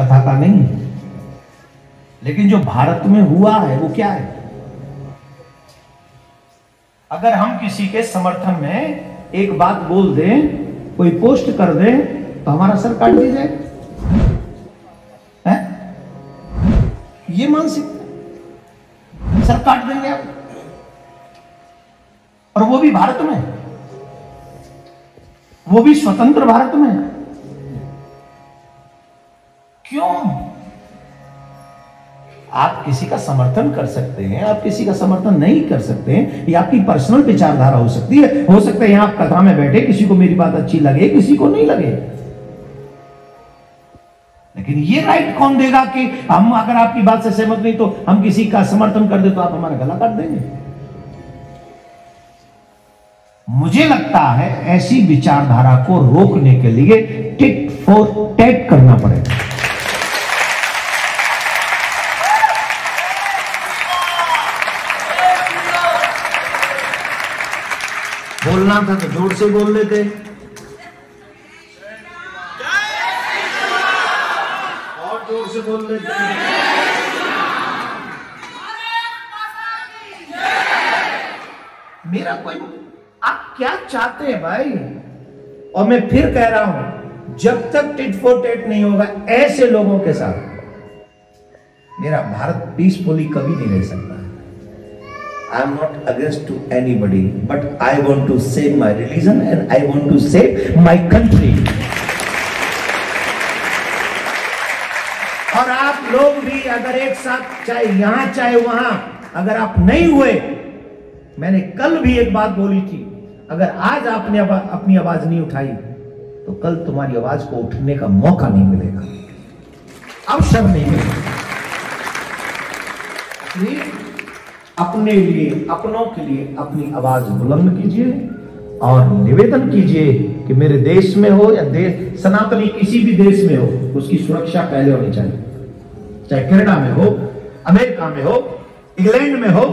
कथा का नहीं है, लेकिन जो भारत में हुआ है वो क्या है? अगर हम किसी के समर्थन में एक बात बोल दें, कोई पोस्ट कर दे, तो हमारा सर काट दिया जाए है? ये मानसिकता, सर काट देंगे आप, और वो भी भारत में, वो भी स्वतंत्र भारत में। क्यों? आप किसी का समर्थन कर सकते हैं, आप किसी का समर्थन नहीं कर सकते हैं, ये आपकी पर्सनल विचारधारा हो सकती है। हो सकता है यहां आप कथा में बैठे, किसी को मेरी बात अच्छी लगे, किसी को नहीं लगे, लेकिन ये राइट कौन देगा कि हम अगर आपकी बात से सहमत नहीं तो हम किसी का समर्थन कर दे तो आप हमारा गला काट देंगे? मुझे लगता है ऐसी विचारधारा को रोकने के लिए टिट फॉर टैट करना पड़ेगा। बोलना था तो जोर से बोल लेते, और जोर से बोल लेते। मेरा कोई, आप क्या चाहते हैं भाई? और मैं फिर कह रहा हूं, जब तक टिट फॉर टैट नहीं होगा ऐसे लोगों के साथ, मेरा भारत पीसफुली कभी नहीं रह सकता। I am not against to anybody, but I want to save my religion and I want to save my country. और आप लोग भी अगर एक साथ, चाहे यहां चाहे वहां, अगर आप नहीं हुए, मैंने कल भी एक बात बोली थी, अगर आज आपने अपनी आवाज नहीं उठाई तो कल तुम्हारी आवाज को उठने का मौका नहीं मिलेगा, अवसर नहीं मिलेगा। अपने लिए, अपनों के लिए अपनी आवाज बुलंद कीजिए और निवेदन कीजिए कि मेरे देश में हो या देश सनातनी किसी भी देश में हो, उसकी सुरक्षा पहले होनी चाहिए, चाहे कनाडा में हो, अमेरिका में हो, इंग्लैंड में हो।